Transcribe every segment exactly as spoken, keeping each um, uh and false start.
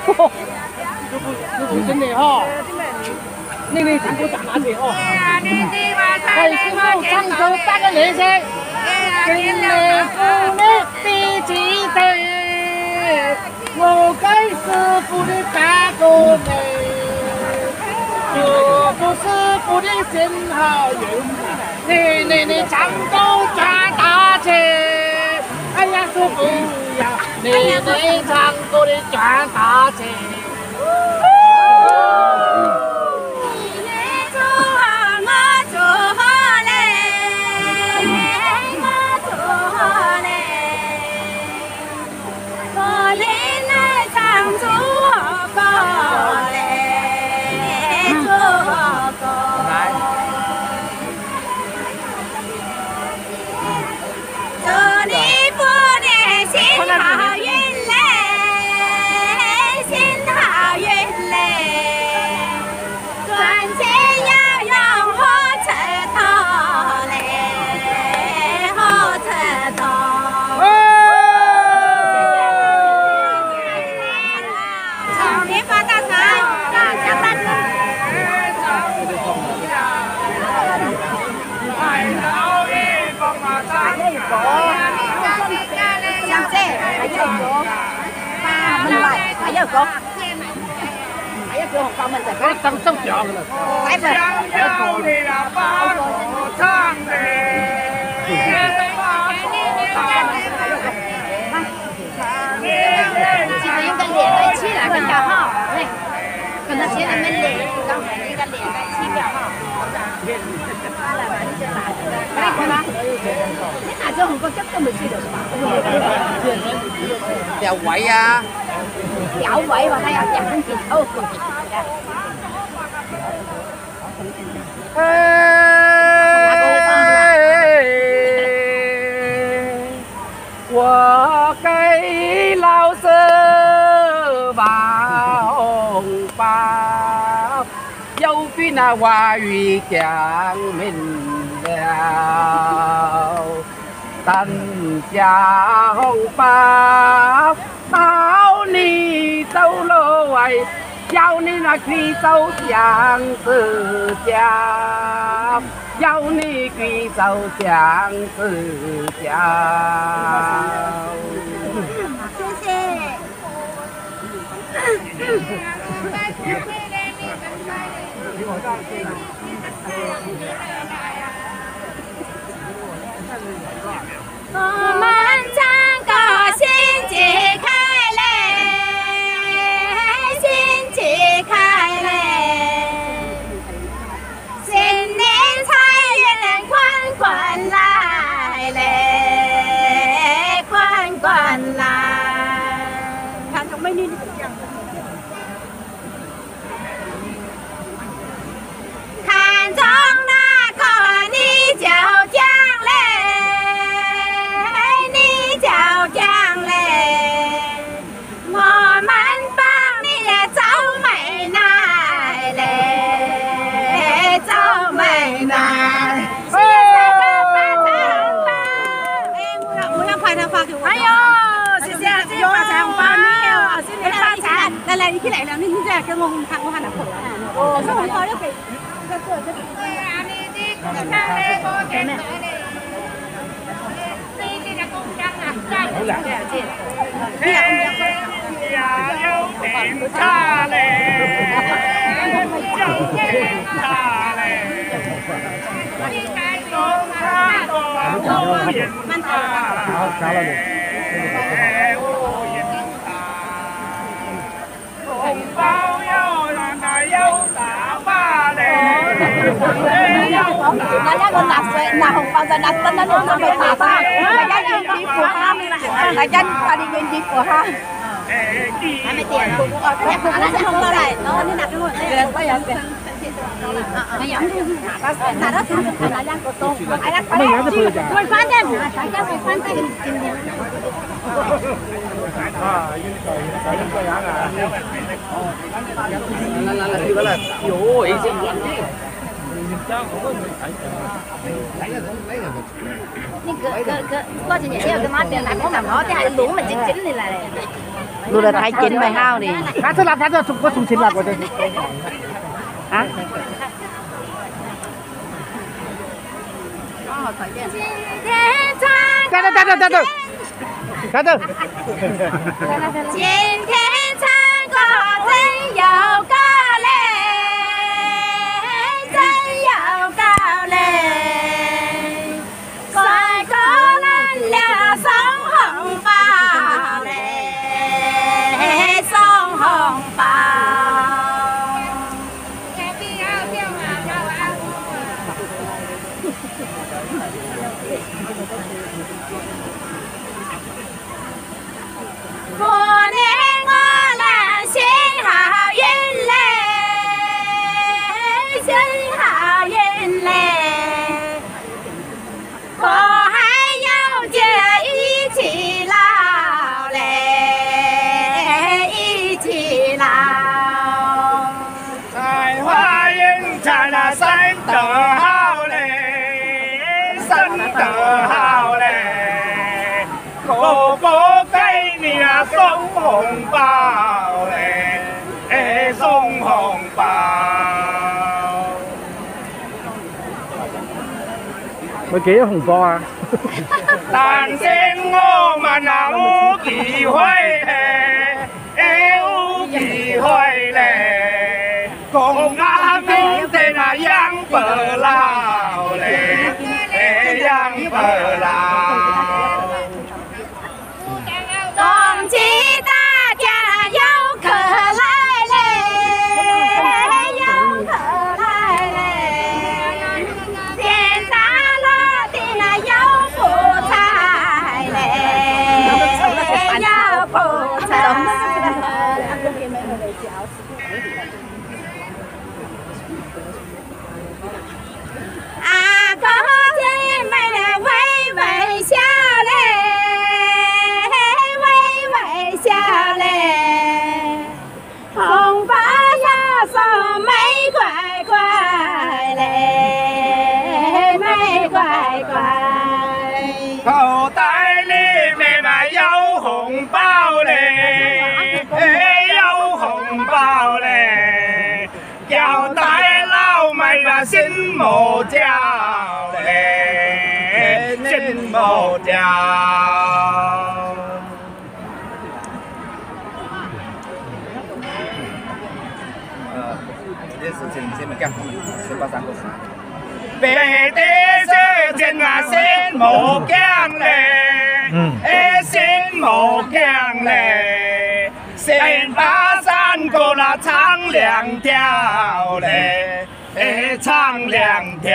这不这不真的哈。那那唱歌咋拿去哦？为师傅唱歌打个雷声，今日妇女比几对，我给师傅的打个雷，祝福师傅的新好运，你你你唱歌赚大钱，哎呀师傅呀，你你唱歌的赚大钱。 có phải chưa học con mình sẽ có tâm sông chọn rồi phải rồi thì là ba tháng chị phải用个脸来吃两个表哈，对，可能前面脸，刚才那个脸来吃表哈。来吧，你先拿，来过吗？你拿着红果汁都没吃到是吧？有位啊！ 有位喎，睇有人先好過嚟嘅。我給老師發紅包，右邊那話語講明了，等下紅包。 到你走路喂，要你那貴州相思家，要你貴州相思家。謝謝。我們唱歌新節開。 開嘞，新年財源滾滾來嘞，滾滾來。看中美女的這樣。看中那個你就講嘞，你就講嘞，我們。 哎呦，謝謝，謝謝發財紅包呢喎，先你發財，嚟嚟，你嚟啦，你真係跟我唔睇我係哪個？哦，發紅包一俾，一個一個。對啊，你啲公章咧，多謝你。呢啲嘅公章啊，真係好兩隻先。呢個公章。呀，有點差咧，有點差咧。呢個公章多人啊。 搞了你。紅包有難大有打花嚟。大家個納稅納紅包就納真啦，你唔俾打花，大家願意付哈，大家快啲願意付哈。還沒點啊？哦，拿紅包來，然後你拿給我，那個有嘅。 沒有，拿到身上拿兩個多，哎呀，快點，會翻的，大家會翻的，今天。啊，應該應該有啊。來來來，這個來，喲，已經完了。你哥哥哥，過幾年要跟媽變大哥媽媽，啲係攞咪整整嚟嚟。 Lu là thái chín mày hao đi. Thái rất là thái rất có sung chín là của tôi. Hả? Từ từ từ từ từ. Từ từ. Trên thế gian có thấy giàu cao lên, thấy giàu cao lên. Xoài có lên là sóng hồng bao lên, sóng hồng bao. Mùa nắng ngó là xin hào yên lệ, xin hào yên lệ. Có hai nhau chia ý chỉ lao lệ, ý chỉ lao. Tài hoa yên tràn là xanh tự hào lệ, xanh tự hào lệ. Cô cô cây nè sông hồng bao lệ, sông hồng bao. Mới kể hồng bao à? Tàn sen ngô mà nào kỳ hoài lệ, u kỳ hoài lệ. Cùng ngã tiếng tên là giang bờ lao lệ, giang bờ lao. Đồng chí ta cha dấu cờ lai lệ, dấu cờ lai lệ. Tiền ta lo tiền là dấu phụ tài lệ, dấu phụ tài. À có thế mày là quay vậy sao lệ, sao lệ. Hồng phá ra sao mấy quài quài lệ, mấy quài quài. Khẩu tay đi mẹ mà dấu hồng bao lệ, dấu hồng bao lệ. Chào tay lao mày là xin mộ chào lệ, xin mộ chào. Về tế sẽ trên là xin mộ keng lệ, xin mộ keng lệ. Xin bá san cô là唱两条嘞，唱两条。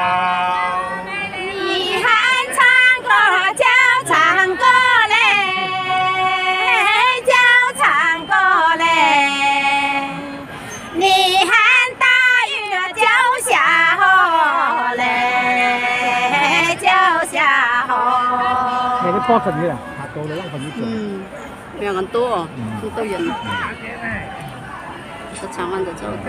你喊唱歌就唱歌嘞，就唱歌嘞。你喊大雨就下雨嘞，就下雨。 你啲波神嘅啊，下到你拉份啲做。 嗯，兩個多哦，都都人。都唱完就走的。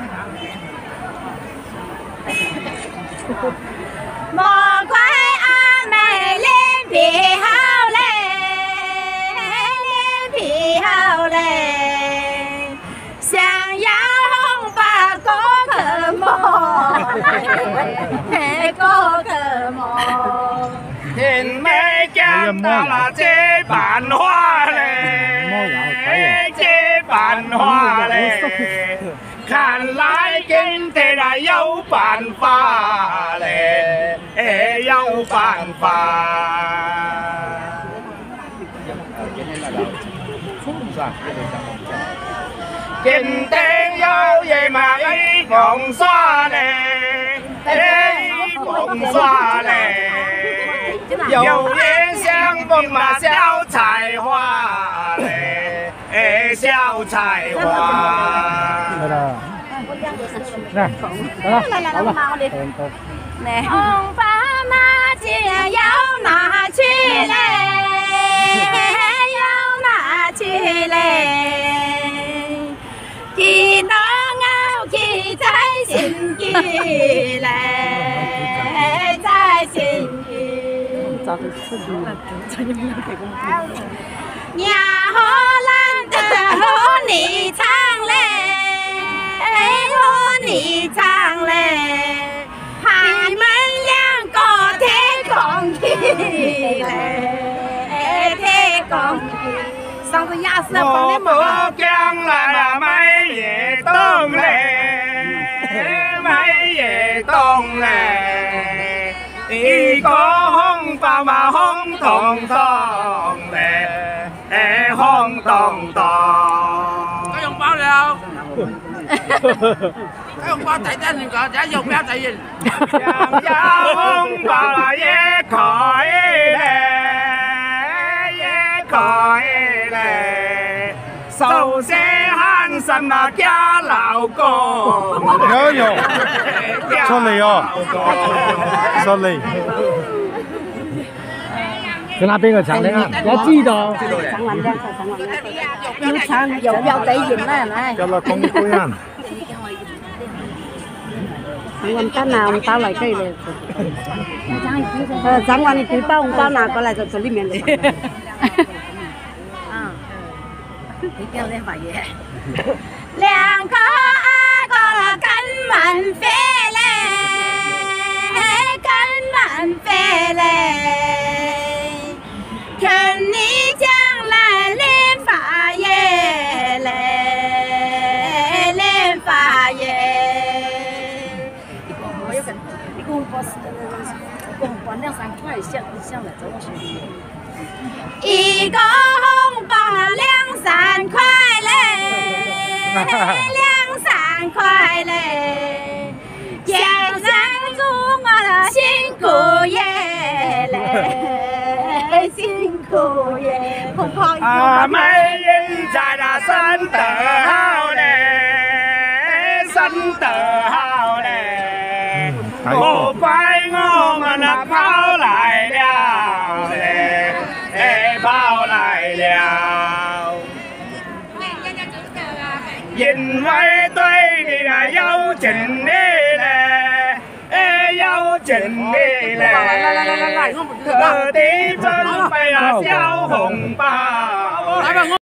莫怪阿妹臉皮好嘞，臉皮好嘞，想要紅包個可摸，個可摸。 天未見到啦，這辦法嘞，這辦法嘞，看來今天啦有辦法嘞，有辦法。今天有嘢嘛一黃沙嘞，一黃沙嘞。有颜相逢嘛，小菜花嘞，哎，小菜花。来了，来，来了，好了， 来，红包嘛，就要拿去嘞，要拿去嘞，记得我记在心底嘞，在心底。nhà họ lan 上次亚瑟我放的不嘛。 将来了买野冻嘞，买野冻嘞，一个红包嘛红彤彤嘞，哎红彤彤。 có dùng bao nào có dùng bao tại tên mình gọi chả dùng bao tại gì 想要红包了也可以嘞，也可以嘞。首先喊什么叫老公？ 有有，出嚟哦，出嚟。跟那边个唱的啊？我知道。 长完亮，长完亮，有长有标得赢了来。 叫他公公人。 长完单拿红包来给了。呃，长完你举报红包拿过来在这里面的。啊，你叫那把爷。两个阿哥跟满飞嘞，跟满飞嘞，看你将来练法耶嘞，练法耶。我有个，一个红包是，一个红包两三块，想想来这我兄弟。一个红包两三块嘞，两三块嘞，江山祝我的辛苦耶嘞，辛苦耶。 啊，美人在那生得好嘞，生得好嘞，莫怪我们那跑来了嘞，哎，跑来了。因為對你啊有情意咧，誒有情意咧，特地準備啊小紅包。